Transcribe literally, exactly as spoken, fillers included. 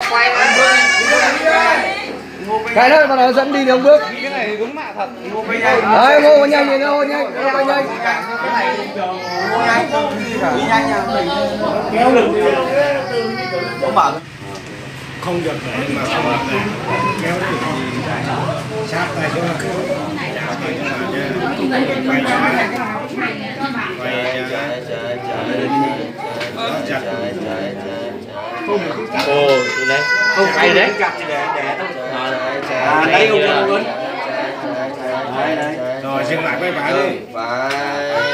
Cái đó mà dẫn đi đường bước. Cái này đúng mạ thật. Đấy, ngô nhanh đi, ngô nhanh, ngô nhanh. Đi nhanh nha. Kéo lực. Không bảo. Không được để mà không được này. Kéo đi. Sát tay cho nó. Chào tay cho nó nha. Quay cho nó. Quay cho nó. Ồ, đấy. Không phải đấy. À, đây không cho luôn. Rồi dừng lại quay phải đi. Phải.